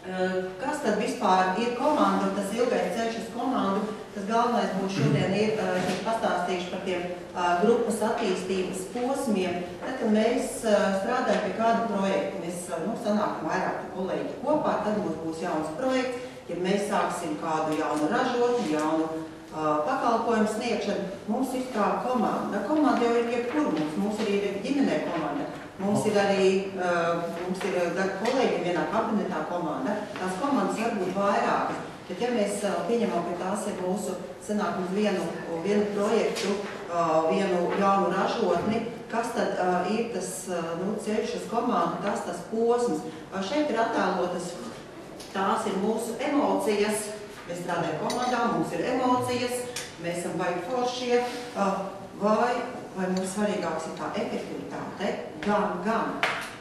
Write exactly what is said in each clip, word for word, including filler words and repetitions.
Kas tad vispār ir komanda un tas ilgais ceļš uz komandu? Tas galvenais būs šodien ir, ja pastāstīšu par tiem grupas attīstības posmiem. Tad, kad mēs strādājam pie kādu projektu, mēs nu, sanākam vairāk kolēģi kopā, tad mums būs jauns projekts. Ja mēs sāksim kādu jaunu ražotni, jaunu uh, pakalpojumu sniegšanu, mums ir kā komanda. Komanda jau ir jebkur mums, mums arī ir ģimenē komanda. Mums ir arī, uh, mums ir kolēģi vienā kabinetā komanda. Tās komandas var būt vairākas. Bet ja mēs uh, pieņemam, ka tās ir mūsu sanāk uz vienu, vienu projektu, uh, vienu jaunu ražotni, kas tad uh, ir tas uh, nu, ceļš uz komandu, tas tas posms. Uh, šeit ir attēlotas. Tās ir mūsu emocijas, mēs strādājam komandā, mums ir emocijas, mēs esam baigi foršie, vai, vai mums svarīgāks ir tā efektivitāte, gan, gan.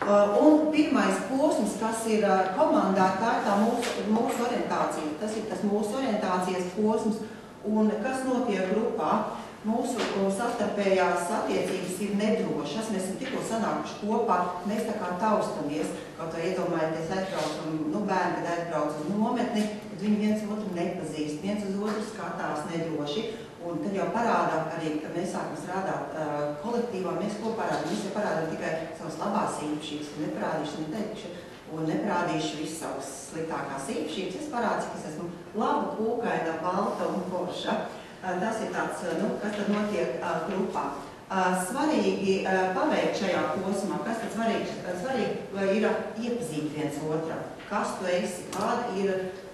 Un pirmais posms, kas ir komandā, tā ir tā mūsu, mūsu orientācija, tas ir tas mūsu orientācijas posms, un kas notiek grupā. Mūsu savstarpējās attiecības ir nedrošas, mēs esam tikko sanākuši kopā, mēs tā kā taustamies, kaut vai iedomājieties aizbraucam, nu bērni, kad aizbrauc uz nometni, tad viņi viens otru nepazīst, viens uz otru skatās nedroši, un tad jau parādām arī, kad mēs sākam strādāt uh, kolektīvā, mēs ko parādām, mēs jau parādām tikai savas labās īpašības, un neparādīšu, neteikšu, un neparādīšu visu savas sliktākās īpašības, es parādu, ka es esmu laba, kūkaina, balta un forša. Tas ir tāds, nu, kas tad notiek uh, grupā. Uh, svarīgi uh, paveikt šajā posmā, kas tad svarīgi, svarīgi ir iepazīt viens otru. Kas tu esi, kāda ir,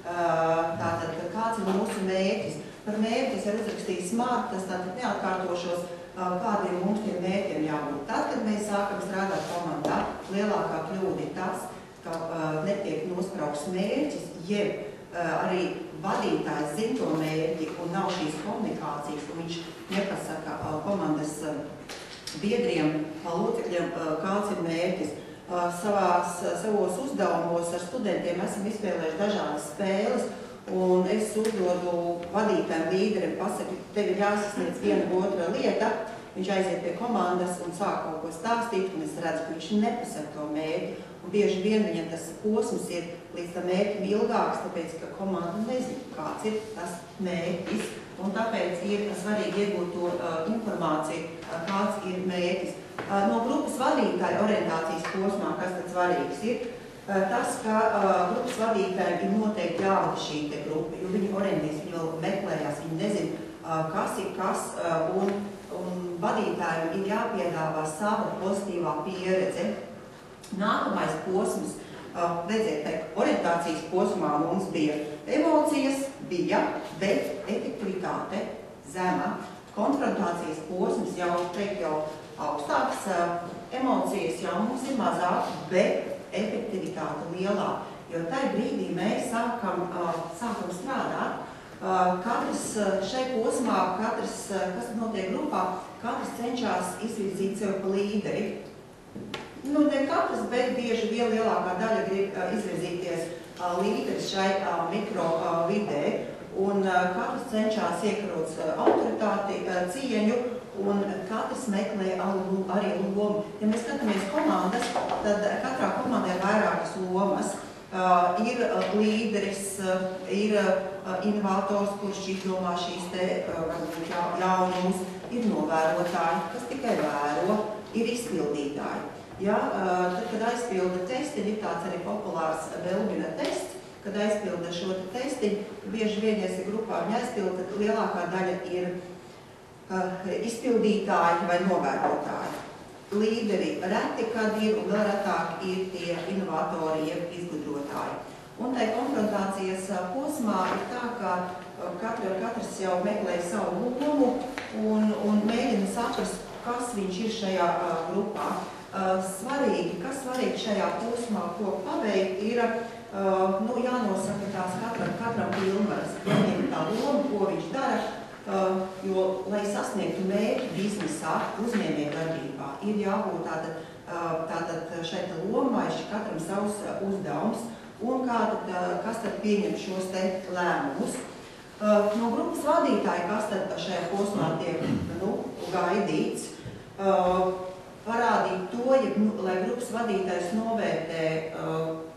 uh, tātad, kāds ir mūsu mērķis. Par mērķi es arī uzrakstīju smart, tas tātad neatkārtošos, uh, kādi ir mums tiem mērķiem jābūt. Tad, kad mēs sākam strādāt komandā, lielākā kļūda ir tas, ka uh, netiek nospraukts mērķis, jeb uh, arī vadītājs zina to mērķi un nav šīs komunikācijas, un viņš nepasaka uh, komandas uh, biedriem, uh, locekļiem, uh, kāds ir mērķis. Uh, savās, uh, savos uzdevumos ar studentiem esam izspēlējuši dažādas spēles, un es uzdodu vadītājiem līderiem, pasaku, tev ir jāsasniedz viena otra lieta, viņš aiziet pie komandas un sāk kaut ko stāstīt, un es redzu, ka viņš nepasaka to mērķi. Un bieži vien viņam tas posms ir līdz tam mērķim ilgāks, tāpēc, ka komanda nezina, kāds ir tas mērķis. Un tāpēc ir svarīgi iegūt to uh, informāciju, uh, kāds ir mērķis. Uh, no grupas vadītāja orientācijas posmā, kas tad svarīgs ir, uh, tas, ka uh, grupas vadītājiem ir noteikti jāvada šī te grupa, jo viņi orientēs, viņi vēl meklējās, viņi nezina, uh, kas ir kas, uh, un, un vadītājiem ir jāpiedāvā sava pozitīvā pieredze. Nākamais posms, redziet, orientācijas posmā mums bija emocijas, bija, bet efektivitāte zema. Konfrontācijas posms jau, teikt, jau augstāks, emocijas jau mums ir mazāk, bet efektivitāte lielā. Jo tajā brīdī mēs sākam, sākam strādāt. Katrs šai posmā, katrs, kas notiek grupā, katrs cenšas izvirzīt sev pa līderi. Nu, ne katrs, bet bieži vien lielākā daļa grib uh, izvirzīties uh, līderis šai uh, mikro uh, vidē, un uh, katrs cenšas iekarot uh, autoritāti, uh, cieņu, un katrs meklē arī lomu. Ja mēs skatāmies komandas, tad katrā komandē ir vairākas lomas. Uh, ir uh, līderis, uh, ir uh, inovators, kurš izdomā šīs te uh, jaunumus, ir novērotāji, kas tikai vēro, ir izpildītāji. Ja, tad, kad aizpilda testiņu, ir tāds arī populārs Belbina tests, kad aizpilda šo testiņu, bieži vien, ja grupā viņa aizpilda, tad lielākā daļa ir uh, izpildītāji vai novērotāji. Līderi reti, kad ir, un vēl retāk ir tie inovatori, jeb izgudrotāji. Un tai konfrontācijas posmā ir tā, ka katru, katrs jau meklē savu lomu un, un mēģina saprast, kas viņš ir šajā uh, grupā. Uh, svarīgi, kas svarīgi šajā posmā, ko paveikt, ir uh, nu, jānosaka tās katram, katram pilnvaras, jāņem tā loma, ko viņš dara, uh, jo, lai sasniegtu mērķi biznesā, uzņēmējdarbībā, ir jābūt tātad, uh, tātad šeit lomai, katram savs uh, uzdevums, un kā tad, uh, kas tad pieņem šos te lēmumus. Uh, no grupas vadītāja, kas tad šajā posmā tiek nu, gaidīts, uh, parādīt to, ja, nu, lai grupas vadītājs novērtē uh,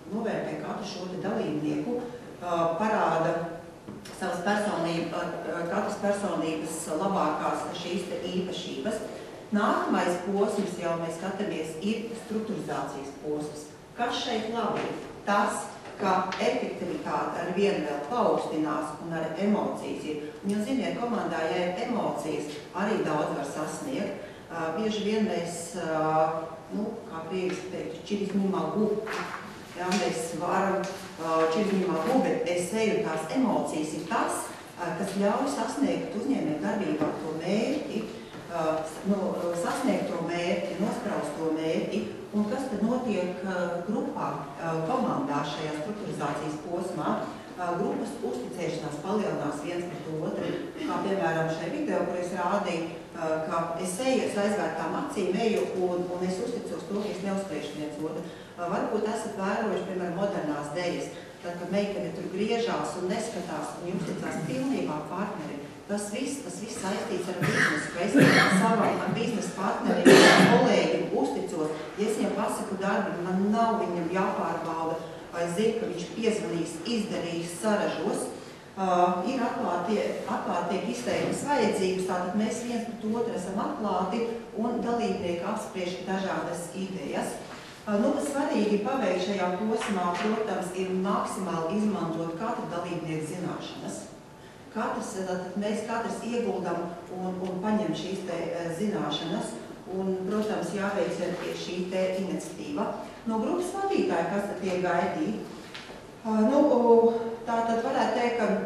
novērtē katru šo te dalībnieku, parāda savas personības, katras personības labākās šīs te īpašības. Nākamais posms, jau mēs skatāmies, ir strukturizācijas posms. Kas šeit labi ir? Tas, ka efektivitāte ar vienu vēl paaugstinās un ar emocijas ir. Un jūs ziniet, komandā, ja ir emocijas, arī daudz var sasniegt. Uh, bieži vien mēs, uh, nu, kā krievis teikt, čirizmimā gu. Jā, mēs varam uh, čirizmimā gu, bet es eju tās emocijas ir tas, uh, kas ļauj sasniegt uzņēmēju darbībā to mērķi, uh, nu, sasniegt to mērķi, nospraust to mērķi. Un kas tad notiek uh, grupā, uh, komandā šajā strukturizācijas posmā? Uh, grupas uzticēšanās palielinās viens pret otru. Kā piemēram šajā video, kur es rādīju, uh, ka es eju, es aizvērtām acīm eju un, un es uzticos to, ka es neuzspriešu viens otru. Uh, varbūt esat vērojuši, piemēram, modernās dejas, tad, kad meitene tur griežās un neskatās un uzticās pilnībā partneri. Tas viss, tas viss saistīts ar biznesu, ka es savam biznesa partnerim, kolēģim uzticos. Ja es viņam pasaku darbu, man nav viņam jāpārbauda, vai zinu, ka viņš piezvanīs, izdarīs, saražos. Uh, ir atklāti, atklāti tiek izteiktas vajadzības, tātad mēs viens pret otru esam atklāti un dalībnieki apspriež dažādas idejas. Uh, nu, svarīgi paveikt šajā posmā, protams, ir maksimāli izmantot katru dalībnieku zināšanas. Katrs, tad mēs katrs ieguldam un, un paņem šīs te zināšanas un, protams, jāveic ir šī te iniciatīva. No grupas vadītāja, kas tad tiek gaidīt? Uh, nu, tā tad varētu teikt, ka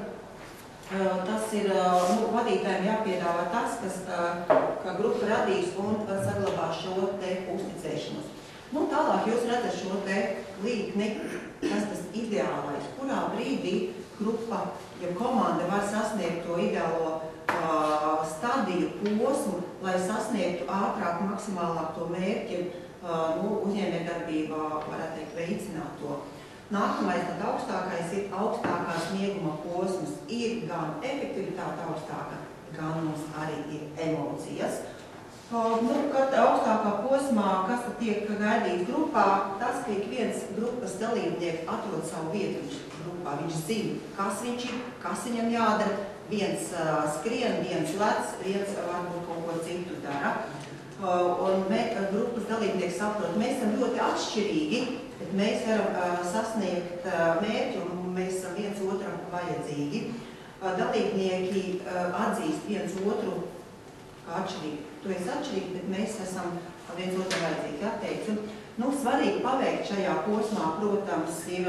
uh, tas ir, uh, nu, vadītājiem jāpiedāvā tas, kas, uh, ka grupa radīs un uh, saglabās šo te uzticēšanos. Nu, tālāk jūs redzat šo te līkni, kas tas ideālais, kurā brīdī grupa, ja komanda var sasniegt to ideālo uh, stadiju posmu, lai sasniegtu ātrāk, maksimālāk to mērķi, uh, nu, uzņēmējdarbībā, varētu teikt, veicināt to. Nākamais, tad augstākais ir augstākā snieguma posms. Ir gan efektivitāte augstāka, gan mums arī ir emocijas. Uh, nu, kad augstākā posmā, kas tad tiek gaidīts grupā, tas, ka ik viens grupas dalībnieks atrod savu vietu grupā. Viņš zina, kas viņš ir, kas viņam jādara. Viens uh, skrien, viens lec, viens uh, varbūt kaut ko citu dara. Uh, un mē, uh, grupas dalībnieks saprot, mēs esam ļoti atšķirīgi, bet mēs varam uh, sasniegt uh, mērķi un mēs esam viens otram vajadzīgi. Uh, dalībnieki uh, atzīst viens otru kā atšķirīgi. Tu esi atšķirīgi, bet mēs esam viens otram vajadzīgi atteikti. Nu, svarīgi paveikt šajā posmā, protams, ir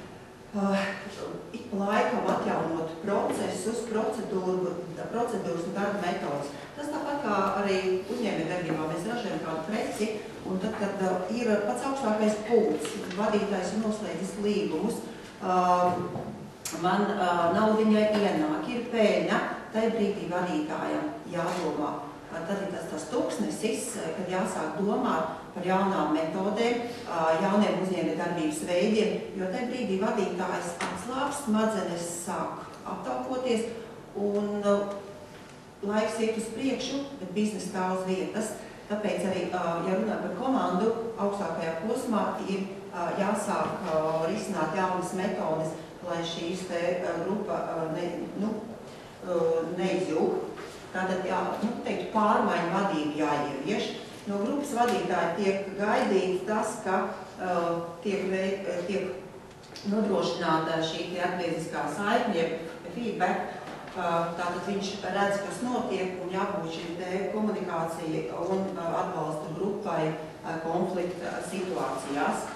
uh, ik pa laikam atjaunot procesus, procedūru, procedūras un darba metodas. Tas tāpat kā arī uzņēmējdarbībā mēs ražojam kādu preci, un tad, kad uh, ir pats augstākais punkts, vadītājs ir noslēdzis līgumus, uh, man uh, naudiņai ienāk, ir peļņa, tai brīdī vadītājam jādomā. Tad ir tas, tas tūkstnesis, kad jāsāk domāt par jaunām metodēm, jauniem uzņēmējdarbības veidiem, jo tajā brīdī vadītājs atslābst, smadzenes sāk aptaukoties un laiks iet uz priekšu, bet biznesa stāv uz vietas. Tāpēc arī, ja runā par komandu, augstākajā posmā ir jāsāk risināt jaunas metodes, lai šīs te grupa ne, nu, neizjūg. Tātad, jā, nu, teikt, pārmaiņu vadību jāievieš. No grupas vadītāja tiek gaidīts tas, ka uh, tiek, veik, tiek nodrošināta šī atgrieziskā saikne, feedback. Uh, tātad viņš redz, kas notiek un jābūt šī komunikācija un uh, atbalsta grupai uh, konflikta situācijās.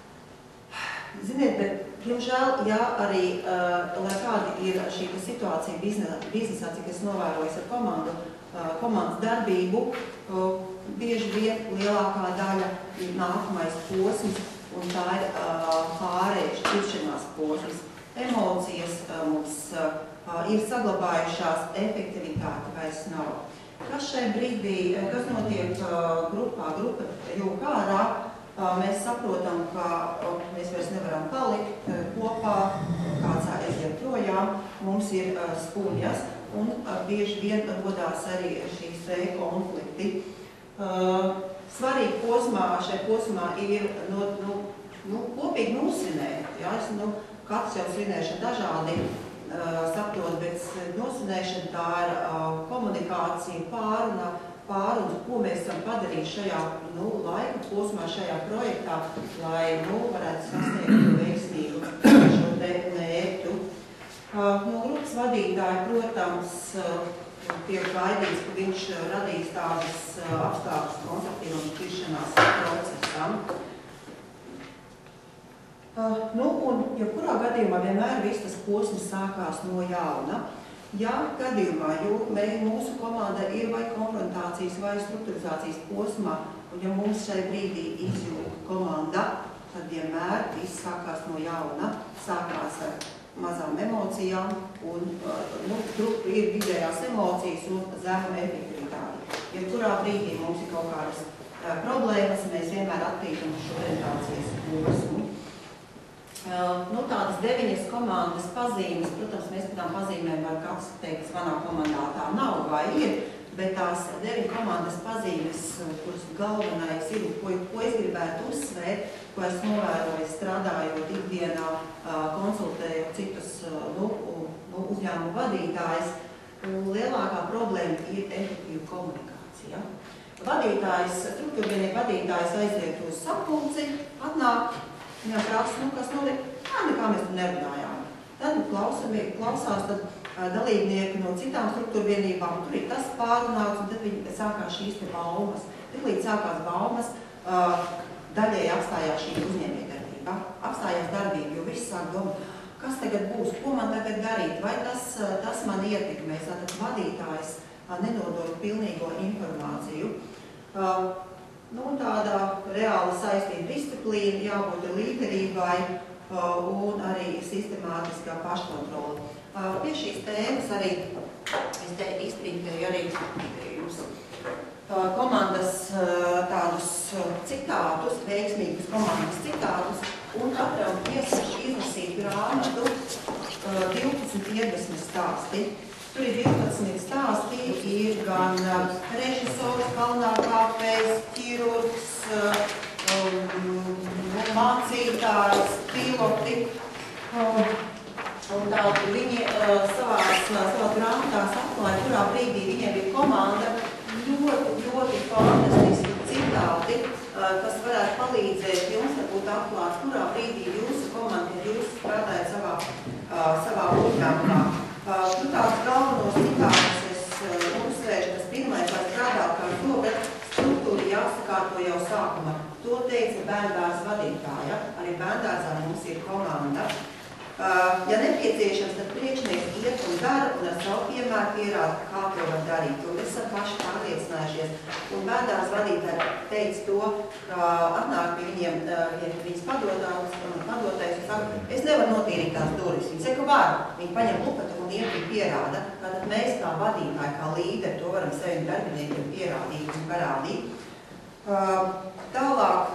Ziniet, bet, diemžēl, ja arī, uh, lai kāda ir šī situācija biznesā, biznesā, cik es novērojos ar komandu, uh, komandas darbību, uh, bieži vien lielākā daļa ir nākamais posms, un tā ir uh, pārējuši šķiršanās posms. Emocijas uh, mums uh, ir saglabājušās, efektivitāte vairs nav. Kas šai brīdī, kas notiek uh, grupā, grupa jūg ārā, mēs saprotam, ka mēs vairs nevaram palikt kopā, kāds aiziet projām, mums ir skumjas un bieži vien rodās arī šīs konflikti. Svarīgi posmā, šai posmā ir no, nu, nu, kopīgi nosvinēt. Ja? Es, nu, katrs jau svinēšana dažādi uh, saprot, bet nosvinēšana tā ir uh, komunikācija, pāruna, pāruna, ko mēs esam padarījuši šajā nu, laika posmā, šajā projektā, lai nu, varētu sasniegt veiksmīgu šo te mērķu. Uh, no grupas vadītāja, protams, uh, tiek gaidīts, ka viņš radīs tādas uh, apstākļus konstruktīvam šķiršanās procesam. Uh, nu, un, ja kurā gadījumā vienmēr viss tas posms sākās no jauna. Ja gadījumā, jo mēs, mūsu komanda ir vai konfrontācijas vai strukturizācijas posmā, un ja mums šai brīdī izjūta komanda, tad vienmēr viss sākās no jauna, sākās ar mazām emocijām, un nu, tur ir vidējās emocijas un zema efektivitāte. Ja kurā brīdī mums ir kaut kādas uh, problēmas, mēs vienmēr attīstam šo orientācijas posmu. Uh, nu, tādas deviņas komandas pazīmes, protams, mēs par tām pazīmēm var kāds teikt, manā komandā tā nav vai ir, bet tās deviņas komandas pazīmes, kuras galvenais ir, ko, ko es gribētu uzsvērt, ko es novēroju strādājot ikdienā, konsultējot citus nu, nu, uzņēmumu vadītājus, lielākā problēma ir efektīva komunikācija. Vadītājs, struktūrvienieku vadītājs aiziet uz sapulci, atnāk, viņam prasa, nu, kas notiek, jā, nekā mēs tu nerunājām. Tad klausamies, klausās tad, uh, dalībnieki no citām struktūrvienībām, tur ir tas pārunāts, un tad viņi sākās šīs te baumas. Tad līdz sākās baumas, uh, daļēji apstājās šī uzņēmējdarbība, apstājās darbība, jo viss sāk domāt, kas tagad būs, ko man tagad darīt, vai tas, uh, tas man ietekmēs, tad vadītājs uh, nenodod pilnīgo informāciju. Uh, nu, tāda reāla saistība disciplīna, jābūt līderībai, Uh, un arī sistemātiskā paškontrola. Uh, pie šīs tēmas arī es te izprintēju arī jums uh, komandas uh, tādus citātus, veiksmīgus komandas citātus, un katram iesaku izlasīt grāmatu uh, divpadsmit iedvesmes stāsti. Tur ir divpadsmit stāsti, ir gan uh, režisors, kalnā kāpējs, ķirurgs, uh, um, mācītājs, piloti, um, un tādi viņi uh, savās, savās grāmatās atklāja, kurā brīdī viņiem ir komanda ļoti, ļoti fantastiski citāti, uh, kas varētu palīdzēt jums varbūt atklāt, kurā brīdī jūsu komanda, ja jūs strādājat savā, uh, savā uzņēmumā. Uh, nu, tās galvenos citātus es uh, uzsvēršu, tas pirmais, lai strādāt kā to, bet struktūra jāsakārto jau sākumā. To teica bērndārs vadītāja, arī bērndārzā mums ir komanda. Uh, ja nepieciešams, tad priekšnieks iet un dara un ar savu piemēru pierāda, kā to var darīt. Un esam paši pārliecinājušies. Un bērndārs vadītāji teica to, ka atnāk pie viņiem, uh, ja viņas padotājs, padotājs un saka, es nevaru notīrīt tās durvis. Viņi saka, var. Viņi paņem lupatu un iet un pierāda. Tātad mēs kā vadītāji, kā līderi, to varam saviem darbiniekiem pierādīt un parādīt. Uh, tālāk,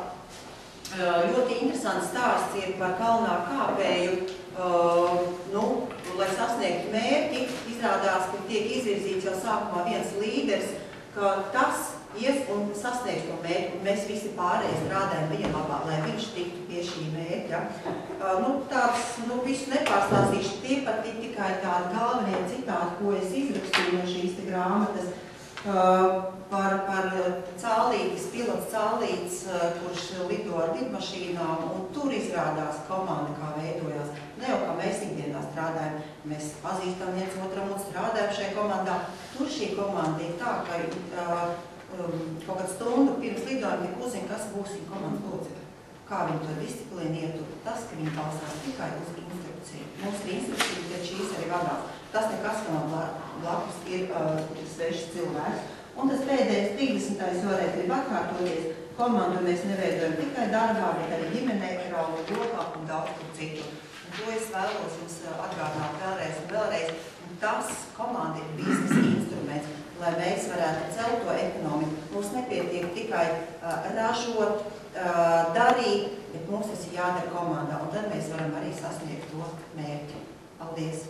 uh, ļoti interesants stāsts ir par kalnā kāpēju, uh, nu, lai sasniegtu mērķi, izrādās, ka tiek izvirzīts jau sākumā viens līderis, ka tas ies un sasniegs to mērķi, un mēs visi pārējie strādājam viņa labā, lai viņš tiktu pie šī mērķa. Uh, nu, tāds, nu, visu nepārstāstīšu, tie pat ir tikai tādi galvenie citāti, ko es izrakstīju no šīs te grāmatas. Uh, par, par cālītis, pilots cālītis, uh, kurš lido ar lidmašīnām, un tur izrādās komanda, kā veidojās. Ne jau kā mēs ikdienā strādājam, mēs pazīstam viens otram un strādājam šajā komandā. Tur šī komanda ir tā, ka uh, um, kaut kādu stundu pirms lidojuma tik uzzina, kas būs viņa komandas locekļi. Kā viņi to disciplīnu ietur, tas, ka viņi balstās tikai uz instrukciju. Mums ir instrukcija, bet šīs arī vadās. Tas nekas, ka man blakus ir uh, svešs cilvēks. Un tas pēdējais trīsdesmitais vēlreiz grib atkārtoties. Komandu mēs neveidojam tikai darbā, bet arī ģimenē, krauju, lokā un daudz kur citu. Un to es vēlos jums atgādināt vēlreiz un vēlreiz. Un tas komanda ir biznesa instruments, lai mēs varētu celt to ekonomiku. Mums nepietiek tikai uh, ražot, uh, darīt, bet mums tas ir jādara komandā. Un tad mēs varam arī sasniegt to mērķi. Paldies!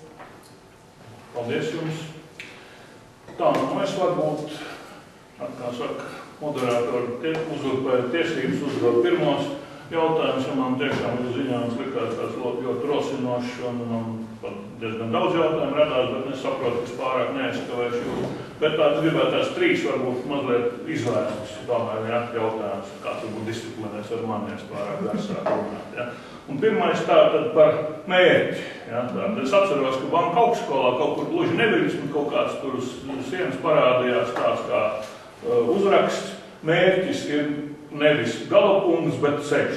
Paldies jums! Tā, nu es varbūt, kā saka, moderātori tie, uzdot tiesības uzdot pirmos jautājums, ja man tiešām jūs ziņojums likās tāds ļoti rosinošs un man pat diezgan daudz jautājumu radās, bet es saprotu, ka es pārāk neaizskavēšu jūs. Bet tāds gribētu tās trīs varbūt mazliet izvērstas, tomēr, ja, jautājums, kā tur būtu disciplinēs ar mani, es pārāk garsāk runāt, ja. Un pirmais tā tad par mērķi, ja. Tātad es atceros, ka banka augstskolā kaut kur gluži neviļismi kaut kāds tur uz sienas parādījās tāds kā uh, uzraksts. Mērķis ir nevis galapunkts, bet ceļš.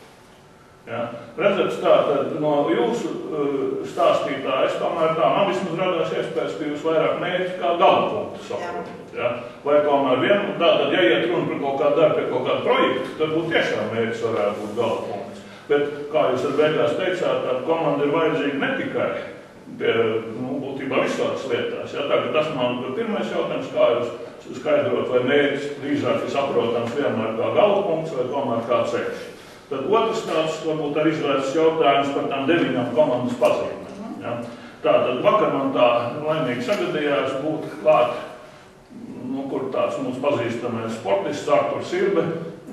Ja? Redzat, tā tad no jūsu uh, stāstītā, es tomēr tā, man vismaz radās iespējas, ka jūs vairāk mērķi kā galapunktu saprotat. Ja? Vai tomēr vien, tā tad, ja iet runa par kaut kādu darbu, pie kaut kādu projektu, tad būtu tiešām mērķis varētu būt galapunkts. Bet, kā jūs ar beigās teicāt, tā komanda ir vajadzīga ne tikai pie, nu, būtībā visādas lietās. Ja? Tā, tas man pirmais jautājums, kā jūs skaidrot, vai mērķis drīzāk ir saprotams vienmēr kā galapunkts vai tomēr kā ceļš. Tad otrs tāds, varbūt arī izvērsts jautājums par tām deviņām komandas pazīmēm. Ja? Tātad vakar man tā laimīgi sagadījās būt klāt, nu, kur tāds mums pazīstamais sportists Arturs Sirbe,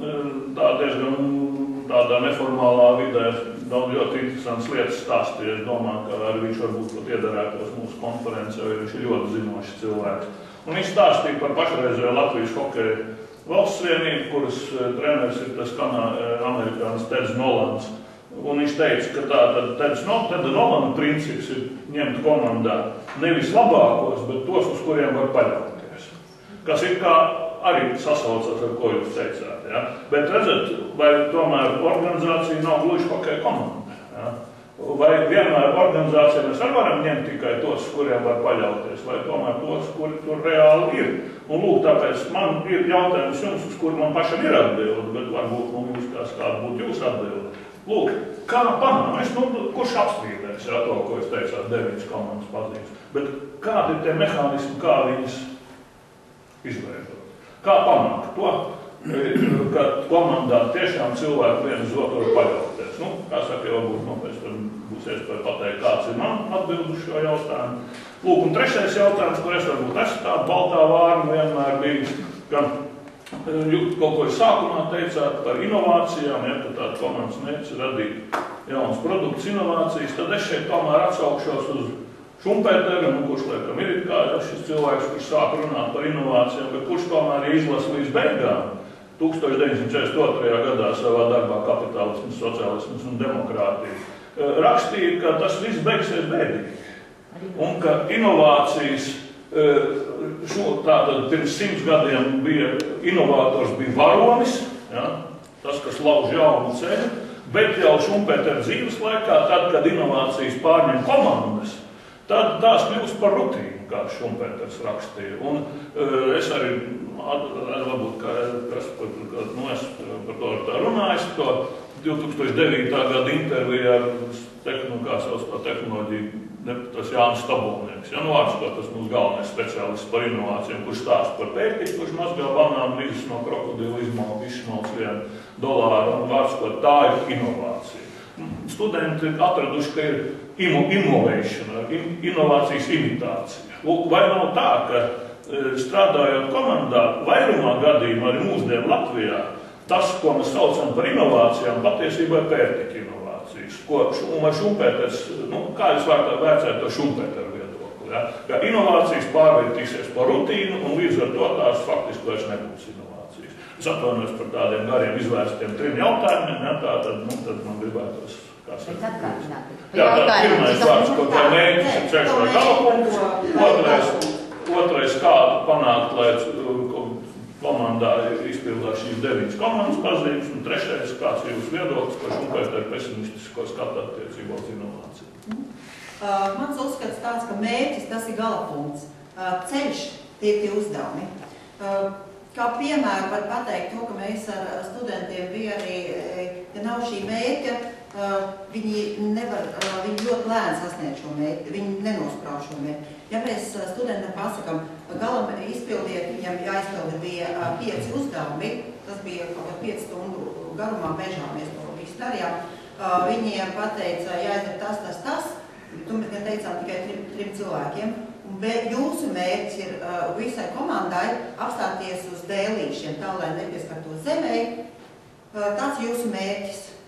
tā diezgan tādā neformālā vidē daudz ļoti interesants lietas stāstīja. Es domāju, ka arī viņš varbūt pat iedarētos mūsu konferencē, jo viņš ir ļoti zinošs cilvēks. Un viņš stāstīja par pašreizējo Latvijas hokeja valsts vienību, kuras treneris ir tas kanā, amerikānis Teds Nolans. Un viņš teica, ka tā tad Teds Nolana princips ir ņemt komandā nevis labākos, bet tos, uz kuriem var paļauties. Kas ir kā arī sasaucas ar ko jūs teicāt. Ja? Bet redzat, vai tomēr organizācija nav gluži hokeja komanda. Ja? Vai vienmēr organizācijā mēs arī varam ņemt tikai tos, kuriem var paļauties, vai tomēr tos, kuri tur reāli ir. Un lūk, tāpēc man ir jautājums jums, uz kur man pašam ir atbildi, bet varbūt man jūs kāds kāda būtu jūs atbildi. Lūk, kā panākt? Es, nu, kurš apstrīdēs, ja, to, ko es teicāt, deviņas komandas pazīmes. Bet kādi ir tie mehānismi, kā viņas izveidot? Kā panākt to, ka komandā tiešām cilvēki viens uz otru var paļauties? Nu, kā saka, jau varbūt, nu, pēc tam būs iespēja pateikt, kāds ir man atbildu šo jautājumu. Lūk, un trešais jautājums, kur es varbūt esmu tādu baltā vārnu vienmēr bijis, ka jūs kaut ko sākumā teicāt par inovācijām, ja, ka tāda komandas mērķis radīt jaunas produktus, inovācijas, tad es šeit tomēr atsaukšos uz Šumpēteru, nu, kurš laikam ir kā šis cilvēks, kurš sāk runāt par inovācijām, bet kurš tomēr izlasa līdz beigām tūkstoš deviņsimt četrdesmit otrajā gadā savā darbā Kapitālisms, sociālisms un demokrātija. Rakstīja, ka tas viss beigsies bēdīgi. Un ka inovācijas, šo, tātad pirms simts gadiem bija inovators bija varonis, ja, tas, kas lauž jaunu ceļu, bet jau Šumpētera dzīves laikā, tad, kad inovācijas pārņem komandas, tad tās kļūst par rutīnu, kā Šumpēters rakstīja. Un uh, es arī, varbūt, kā, kas, nu, es par to tā runāju, to divtūkstoš devītā gada interviju ar kā sauc par tehnoloģiju, ne, tas Jānis Stabulnieks. Ja, nu, vārds, tas mūsu galvenais speciālists par inovācijām, kurš stāsta par pērtiķu, kurš mazgā banānu līdzes no krokodila izmalku, izsmalks vienu dolāru, un vārds, tā ir inovācija. Studenti atraduši, ka ir innovation, inovācijas imitācija. Lūk, vai nav tā, ka strādājot komandā, vairumā gadījumā arī mūsdienu Latvijā, tas, ko mēs saucam par inovācijām, patiesībā ir pērtiķa inovācijas. Ko, un vai Šumpēters, nu, kā jūs varat vērtēt to Šumpēteru viedokli? Ja? Ka inovācijas pārvērtīsies par rutīnu, un līdz ar to tās faktiski vairs nebūs inovācijas. Es atvainojos par tādiem gariem izvērstiem trim jautājumiem, ja? Tā tad, nu, tad man gribētos, kā saka. Jā, tā pirmais vārds, ko tā mērķis ir ceļš vai galapunkts. Otrais, otrais kā panākt, lai komandā izpildās šīs deviņas komandas pazīmes, un trešais, kāds ir jūsu viedoklis, ko Šumpētera pesimistisko skatu attiecībā uz inovāciju. Uh, mans uzskats tāds, ka mērķis tas ir galapunkts. Uh, ceļš tie tie uzdevumi. Uh, kā piemēru var pateikt to, ka mēs ar studentiem bija arī, ja nav šī mērķa, uh, viņi, nevar, uh, viņi ļoti lēni sasniedz šo mērķi, viņi nenosprauž šo mērķi. Ja mēs studentam pasakam, galam izpildiet, viņam jāizpilda bija pieci uzdevumi, tas bija kaut kā pieci stundu garumā mežā, mēs to visu darījām. Viņiem pateica, jāizdara tas, tas, tas, tu mēs teicām tikai trim, trim cilvēkiem. Bet jūsu mērķis ir visai komandai apstāties uz dēlīšiem, tā, lai nepieskartos zemē. Tāds ir jūsu mērķis.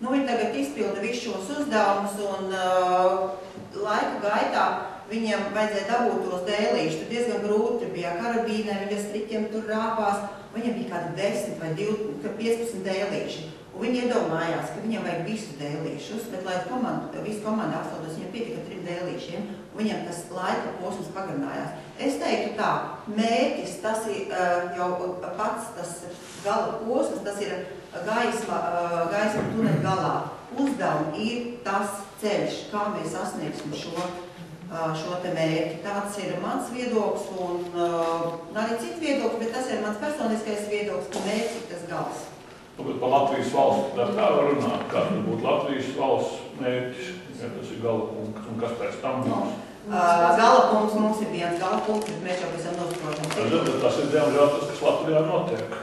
Nu, viņi tagad izpilda visu šos uzdevumus un uh, laika gaitā viņiem vajadzēja dabūt tos dēlīšus. Tur diezgan grūti bija karabīnē, viņi ar striķiem tur rāpās. Viņiem bija kādi desmit vai piecpadsmit dēlīši. Un viņi iedomājās, ka viņiem vajag visus dēlīšus, bet, lai komanda, visu komandu apstātos, viņiem pietika trim dēlīšiem, un viņiem tas laika posms pagarinājās. Es teiktu tā, mērķis, tas ir uh, jau pats tas gala posms, tas ir gaisma, uh, gaisma tuneļa galā. Uzdevumi ir tas ceļš, kā mēs sasniegsim šo, uh, šo te mērķi. Tāds ir mans viedoklis un uh, arī cits viedoklis, bet tas ir mans personiskais viedoklis, ka mērķis ir tas gals. Bet par Latvijas valsts tā kā var runāt, kā tad būtu Latvijas valsts mērķis, ja tas ir gala punkts, un kas pēc tam mums? Uh, gala punkts mums ir viens gala punkts, bet mēs jau esam nosprotam. Tas ir diemžēl tas, kas Latvijā notiek.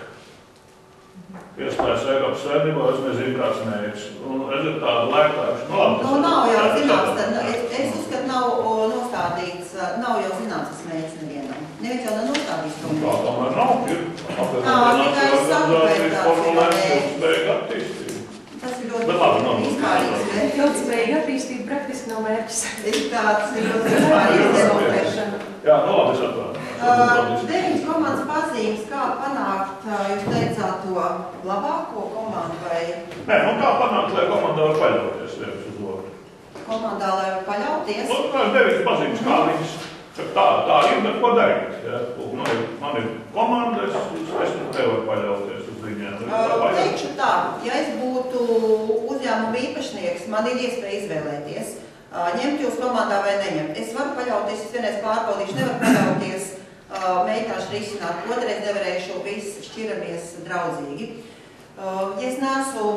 Iestājas Eiropas Savienībā, es nezinu, kāds mērķis. Un redzat tādu lētāšu. Nu, labi, nu, nav jau zināms, tad, es, es uzskatu, nav nostādīts, nav jau zināms tas mērķis nevienam. Neviens jau nav nostādīts to mērķi. Tā tomēr nav, ir. Nā, tikai es saku, ka tāds ir mērķis. Tas ir ļoti vispārīgs mērķis. Ilgtspējīga attīstība praktiski nav mērķis. Tāds ir ļoti vispārīgs demokrēšana. Jā, nu labi, es atvēru. Deviņas komandas pazīmes, kā panākt, jūs teicāt to labāko komandu vai? Nē, nu kā panākt, lai komandā var paļauties viens uz otru? Komandā, lai var paļauties? Nu, tās deviņas pazīmes, kā viņas, tā, tā ir, bet ko darīt? Ja? Man, ir, man ir komanda, es, es nevaru paļauties uz viņiem. Teikšu tā, ja es būtu uzņēmuma īpašnieks, man ir iespēja izvēlēties. Ņemt jūs komandā vai neņemt. Es varu paļauties, es vienreiz pārbaudīšu, nevaru paļauties, mēģināšu risināt, otrais nevarēšu, viss šķiramies draudzīgi. Ja es neesmu,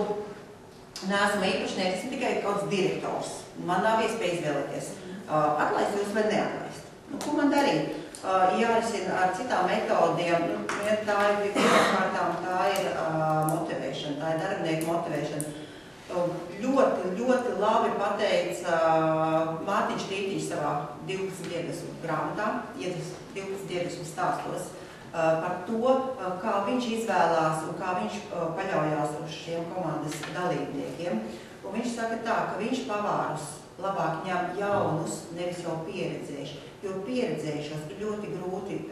neesmu īpašnieks, esmu tikai kāds direktors, man nav iespēja izvēlēties. Atlaist jūs vai neatlaist. Nu, ko man darīt? Jārisina ar citām metodiem, nu, tā ir pirmkārtām, tā ir motivēšana, tā ir darbinieku motivēšana. Ļoti, ļoti labi pateica Mārtiņš Rītiņš savā divpadsmit iedvesmu grāmatā, divpadsmit iedvesmu stāstos par to, kā viņš izvēlās un kā viņš paļaujās uz šiem komandas dalībniekiem. Un viņš saka tā, ka viņš pavārus labāk ņem jaunus, nevis jau pieredzējuši, jo pieredzējušos ir ļoti grūti,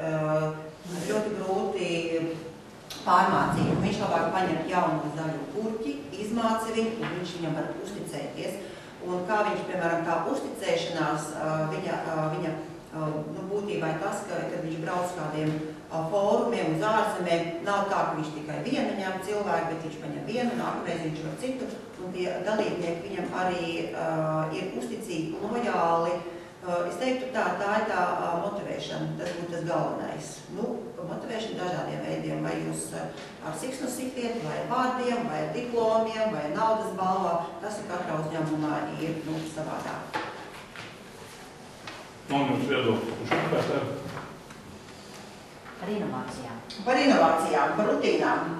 ļoti grūti pārmācību. Viņš labāk paņem jaunu zaļu gurķi, izmāca viņu, un viņš viņam var uzticēties. Un kā viņš, piemēram, tā uzticēšanās, viņa, viņa nu, būtībā ir tas, ka, kad viņš brauc kādiem fórumiem uz ārzemēm, nav tā, ka viņš tikai vienu ņem cilvēku, bet viņš paņem vienu, nākamreiz viņš var citu, un tie dalībnieki viņam arī uh, ir uzticīgi, lojāli. Uh, es teiktu tā, tā ir tā uh, motivēšana, tas būtu tas galvenais. Nu, motivēšana dažādiem veidiem, vai jūs ar siksnu sitiet, vai vārdiem, vai diplomiem, vai naudas balvā, tas ir katrā uzņēmumā ir nu, savādāk. Un jums viedokļi uz šo pētēm? Par inovācijām. Par inovācijām, par rutīnām.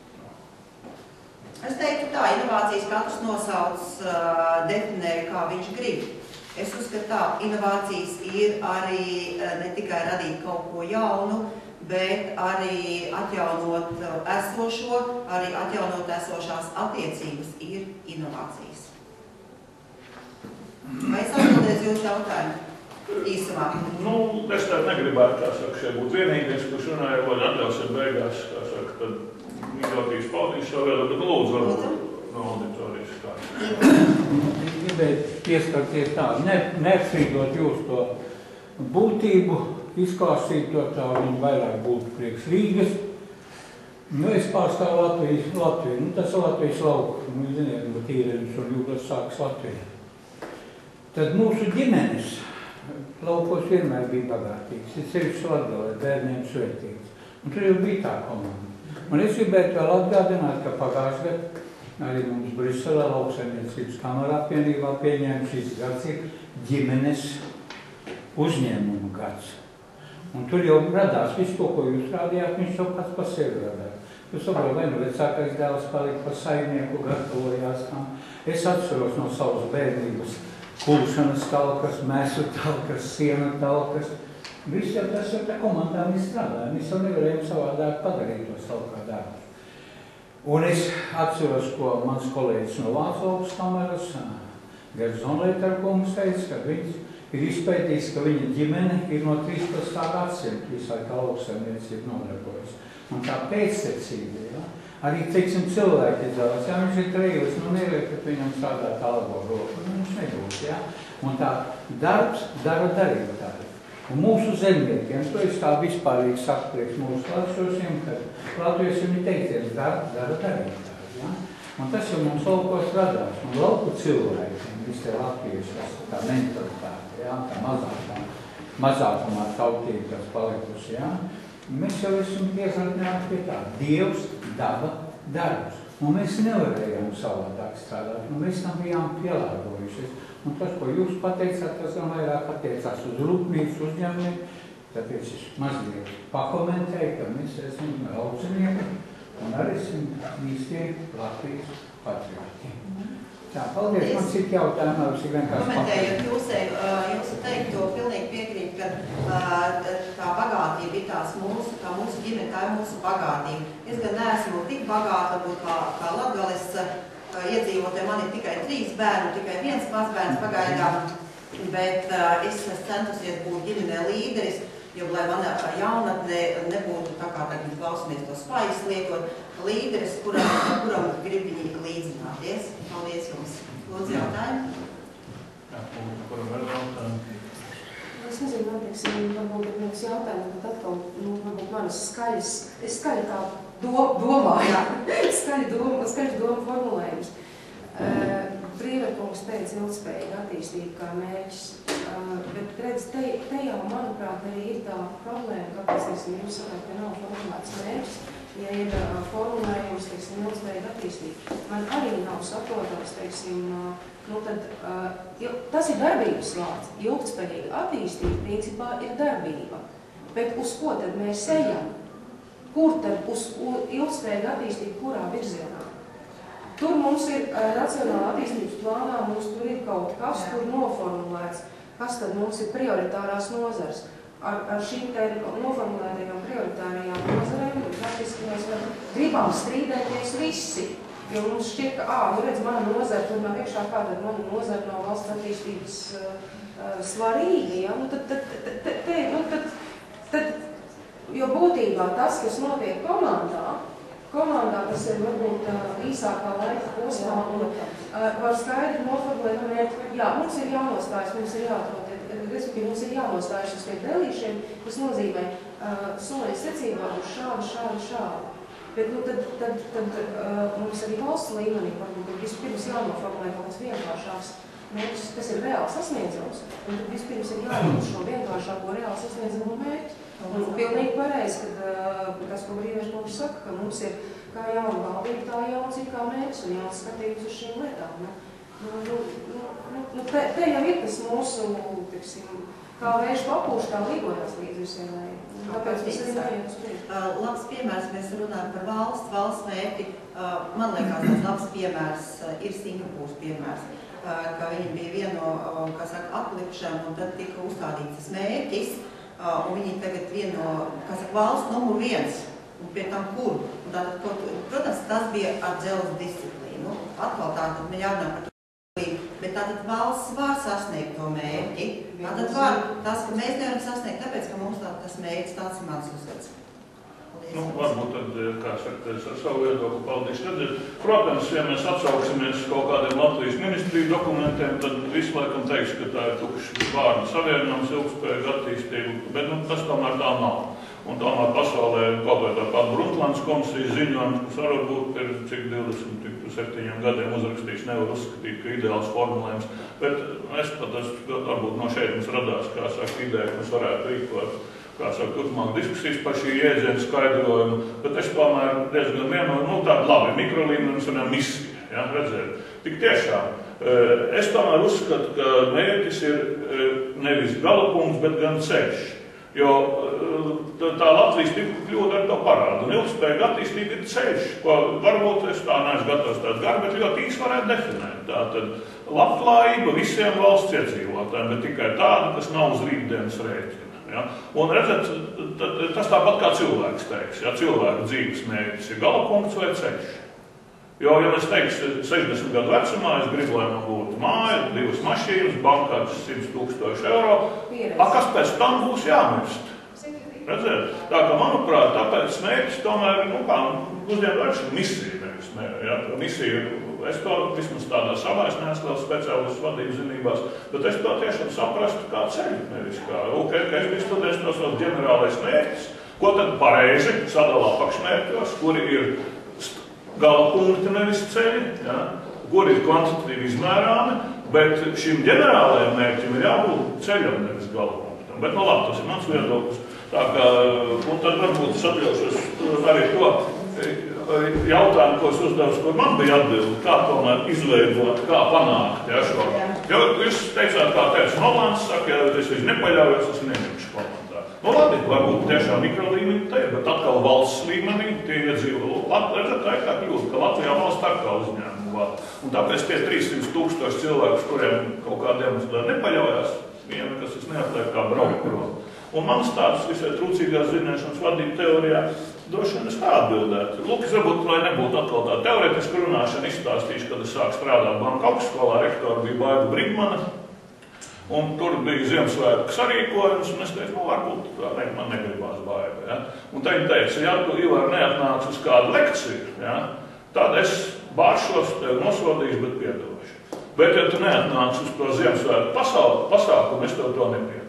Es teiktu tā, inovācijas katrs nosauc, uh, definē, kā viņš grib. Es uzskatu tā, inovācijas ir arī ne tikai radīt kaut ko jaunu, bet arī atjaunot esošo, arī atjaunot esošās attiecības ir inovācijas. Vai es atbildēju jūsu jautājumu? Īsumā. Nu, es tā negribētu, kā saka, šeit būt vienīgais, kurš runāja, vai atļausiet beigās, kā saka, tad mīļotīs paudīs savu vēl, bet lūdzu, varbūt no auditorijas kā. Gribēju pieskarties tā, ne, neapstrīdot jūs to būtību, izklāstīt to tā, viņi vairāk būtu priekš Rīgas. Nu, es pārstāvu Latvijas, Latviju, nu, tas ir Latvijas lauku, nu, ziniet, nu, tīrenis un jūgas sākas Latviju. Tad mūsu ģimenes laukos vienmēr bija bagātīgs, ir sevišķi Latgalē, bērniem svētīgs. Un tur jau bija tā komanda. Un es gribētu vēl atgādināt, ka pagājušajā gadā arī mums Briselē lauksaimniecības kamerā apvienībā pieņēma šīs gads ir ģimenes uzņēmumu gads. Un tur jau radās viss to, ko jūs rādījāt, viņš jau pats par sevi radās. Jūs saprotat, vai nu vecākais dēls palika par saimnieku, gatavojās tam. Es atceros no savas bērnības kulšanas talkas, mēsu talkas, siena talkas. Viss jau tas jau tā komandā mēs strādājam. Mēs jau nevarējām savādāk padarīt to savu kā darbus. Un es atceros, ko mans kolēģis no Vācu augstkameras, Gers Zonleiterkungs teica, ka viņš ir izpētījis, ka viņa ģimene ir no trīspadsmitā gadsimta visai kā lauksaimniecība nodarbojas. Un tā pēctecība, ja? Arī, teiksim, cilvēki dzēlās, ja viņš ir trejlis, nu neliek, ka viņam strādāt algo roku, nu viņš nebūs, ja? Un tā darbs dara darītāji. Un mūsu zemniekiem, to es tā vispārīgi saku priekš mūsu klāsošiem, ka latviešiem ir teiciens darbs dara darītāji, ja? Un tas jau mums laukos radās, un lauku cilvēkiem, visi te latvieši, tas tā mentalitāte, ja? Tā mazākā, mazākumā tautība, kas palikusi, ja? Mēs jau esam piesarņāti pie tā. Dievs daba darbus. Un mēs nevarējām savādāk strādāt. Un mēs tam bijām pielāgojušies. Un tas, ko jūs pateicāt, tas gan vairāk attiecās uz rūpnīcu uzņēmumiem. Tāpēc es mazliet pakomentēju, ka mēs esam laucinieki un arī esam īstie Latvijas patrioti. Tā, paldies. Man citi jautājumi, nav visi vienkārši komentējot jūsēju, jūsu teikto, pilnīgi piekrīt, ka tā bagātība ir tās mūsu, tā mūsu ģimene, tā ir mūsu bagātība. Es gan neesmu tik bagāta, varbūt kā, kā Latgales iedzīvotāji, man ir tikai trīs bērni, tikai viens mazbērns pagaidām, bet es centusies būt ģimenē līderis, jo, lai mana jaunatne nebūtu tā kā tagad klausamies to spaigas lietot, līderis, kuram, kuram grib viņi līdzināties. Paldies jums. Lūdzu jautājumu. Jā, kuram vēl jautājumu? Es nezinu, man teiksim, varbūt ir viens jautājums, bet atkal, nu, varbūt manas skaļas, es skaļi tā do, domāju, skaļi doma, skaļi doma formulējums. Uh, Brīverkungs teica ilgspējīga attīstība kā mērķis, uh, bet redz, te, te jau, manuprāt, arī ir tā problēma, kāpēc, teiksim, jūs sakāt, ka nav formulēts mērķis, ja ir uh, formulējums, teiksim, ilgspējīga attīstība. Man arī nav saprotams, teiksim, uh, nu tad, uh, tas ir darbības vārds. Ilgtspējīga attīstība, principā, ir darbība. Bet uz ko tad mēs ejam? Kur tad uz ilgtspējīga attīstība, kurā virzienā? Tur mums ir uh, racionāla attīstības plānā, mums tur ir kaut kas, kur noformulēts, kas tad mums ir prioritārās nozars. Ar, ar šīm te noformulētajām prioritārajām nozarēm, praktiski mēs gribam strīdēties visi. Jo mums šķiet, ka, ā, nu redz, mana nozara, tur nav iekšā kā, tad mana nozara no valsts attīstības uh, uh, svarīga, ja? Nu, tad, tad, tad, tad, te, nu, tad, tad, jo būtībā tas, kas notiek komandā, komandā, kas ir varbūt uh, īsākā laika posmā, un uh, var skaidri noformulēt, un jā, mums ir jānostājas, mums ir jāatrod, respektīvi, mums ir jānostājas uz tiem delīšiem, kas nozīmē uh, soļi secībā uz šādu, šādu, šādu. Bet nu, tad, tad, tad uh, mums arī valsts līmenī varbūt ir vispirms jānoformulē kaut kāds vienkāršāks mērķis, kas ir reāli sasniedzams, un tad vispirms ir jābūt šo vienkāršāko reāli sasniedzamo mērķi. Un pilnīgi pareizi, kad uh, tas, ko Brīverkungs saka, ka mums ir kā jauna valdība, tā jauns ir kā mērķis un jauns skatījums uz šīm lietām. Ne? Nu, nu, nu, nu, te, te jau ir tas mūsu, tiksim, kā vējš papūš, tā līgojās līdz visienai. Tāpēc mēs arī neiet uz priekšu. Uh, labs piemērs, mēs runājam par valsts, valsts mērķi. Uh, man liekas, tas labs piemērs uh, ir Singapūras piemērs, uh, ka viņi bija viena no, uh, kā saka, atlikšana, un tad tika uzstādīts tas mērķis, uh, un viņi tagad viena no, kā saka, valsts numur viens, un pie tam kur. Un tātad, protams, tas bija ar dzelzs disciplīnu. Atkal tātad mēs jārunā par to. Bet tātad valsts var sasniegt to mērķi. Tātad var tas, ka mēs nevaram sasniegt, tāpēc, ka mums tā, tas mērķis tāds ir mans uzveds. Nu, varbūt tad, kā saka, es ar savu viedokli paldies. Tad, protams, ja mēs atsauksimies kaut kādiem Latvijas ministriju dokumentiem, tad visu laikam teiks, ka tā ir tukšs vārdu savienojums, ilgspējīga attīstība, bet nu, tas tomēr tā nav. Un tomēr pasaulē kaut vai tāpat Brundtlands komisijas ziņojums, kas varbūt ir cik divdesmit septiņiem gadiem uzrakstījis, nevar uzskatīt, ka ideāls formulējums. Bet es pat es, varbūt no šeit mums radās, kā saka, ideja, ka mēs varētu rīkot, kā saka, turpmāk diskusijas par šī jēdziena skaidrojumu. Bet es tomēr diezgan vienoju, nu tādu labi mikrolīmeni, mēs varam misiju, ja, redzēt. Tik tiešām, es tomēr uzskatu, ka mērķis ir nevis galapunkts, bet gan ceļš. Jo tā Latvijas tipu kļūda ar to parādu. Un ilgspējīga attīstība ir ceļš, ko varbūt es tā neesmu gatavs tāds gar, bet ļoti īsti varētu definēt. Tātad labklājība visiem valsts iedzīvotājiem, bet tikai tāda, kas nav uz rītdienas rēķina. Ja? Un redzat, tas tāpat kā cilvēks teiks, ja cilvēka dzīves mērķis ir galapunkts vai ceļš. Jo, ja es teikšu, sešdesmit gadu vecumā, es gribu, lai man būtu māja, divas mašīnas, bankāts simts tūkstoši eiro, a, kas pēc tam būs jāmirst? Redzēt? Tā kā, manuprāt, tāpēc mērķis tomēr, nu kā, uzņēma vērš misija, nevis mērķi, ja? Misija, es to vismaz tādā savā, es neesmu speciālistu vadības zinībās, bet es to tiešām saprastu kā ceļu, nevis kā, ok, ka es biju studējis tos savus ģenerālais mērķis, ko tad pareizi sadalā pakšmērķos, kuri ir gala punkti, nevis ceļi, ja? Kuri ir kvantitatīvi izmērāmi, bet šim ģenerālajiem mērķim ir jābūt ceļam, nevis gala punktam. Bet, nu labi, tas ir mans viedoklis. Tā kā, un tad varbūt es atļaušos arī to jautājumu, ko es uzdevu, kur man bija atbildi, kā tomēr izveidot, kā panākt, ja, šo. Jo jūs teicāt, kā teica Nolans, saka, ja es viņu nepaļaujos, es neņemšu komentā. Nu labi, varbūt tiešām mikrolīmenī te, bet atkal valsts līmenī tie iedzīvo. Redzat, tā ir tā kļūda, ka Latvijā valsts atkal uzņēmumu vada. Un tāpēc tie trīssimt tūkstoši cilvēkus, kuriem kaut kādiem nepaļaujās, viena, kas es neatliek kā braukt prom. Un mans tāds visai trūcīgās zināšanas vadība teorijā droši vien es tā atbildētu. Lūk, es varbūt, lai nebūtu atkal tā teoretiska runāšana, izstāstīšu, kad es sāku strādāt banka augstskolā, rektora bija Baiba Brigmana, un tur bija Ziemassvētku sarīkojums, un es teicu, nu, varbūt tā, ne, man negribās Baiba, ja. Un tā viņa teica, ja tu, Ivar, neatnāc uz kādu lekciju, ja, tad es bāršos, tevi nosodīšu, bet piedošu. Bet, ja tu neatnāc uz to Ziemassvētku pasākumu, es tev to nepiedošu.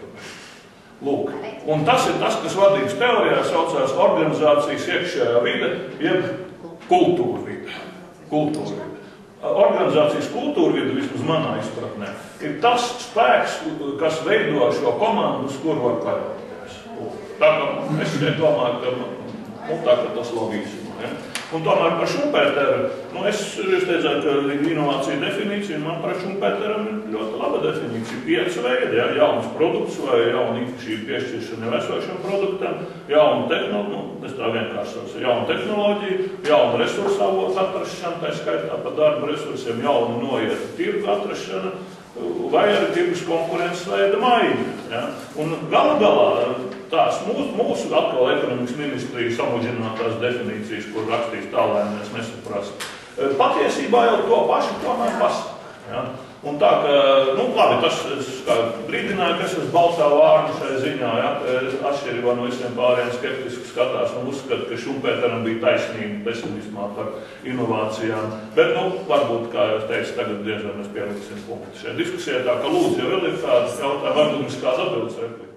Lūk, un tas ir tas, kas vadības teorijā saucās organizācijas iekšējā vide, jeb kultūra vide. Kultūra vide. Organizācijas kultūra vide, vismaz manā izpratnē, ir tas spēks, kas veido šo komandu, uz kuru var paļauties. Tā kā es domāju, ka, nu, tā kā tas loģismu. Ja? Un tomēr par Šumpeteru, nu es, es teicāt, ka inovācija definīcija, man par Šumpeteram ir ļoti laba definīcija. Pieci veidi, ja, jauns produkts vai jauna īpašība piešķiršana jau esošam produktam, jauna tehnoloģija, nu, es tā vienkārši saucu, jauna tehnoloģija, jauna resursa avotu atrašana, tā skaitā pa darba resursiem, jauna noieta tirgu atrašana, vai arī tirgus konkurences veida maiņa. Ja? Un galu galā tās mūsu, mūsu atkal ekonomikas ministrija samudžinātās definīcijas, kur rakstīs tā, lai mēs nesaprastu. Patiesībā jau to pašu tomēr pasaka. Ja? Un tā, ka, nu, labi, tas, es kā brīdināju, ka es esmu baltā vārna šai ziņā, ja? Atšķirībā no visiem pārējiem skeptiski skatās un uzskata, ka Šumpeteram bija taisnība pesimismā par inovācijām. Bet, nu, varbūt, kā jau teicu, tagad diezgan mēs pieliksim punktu šajā diskusijā, tā ka lūdzu, ja vēl ir kādas jautājumi, varbūt mums kāds atbildes replika.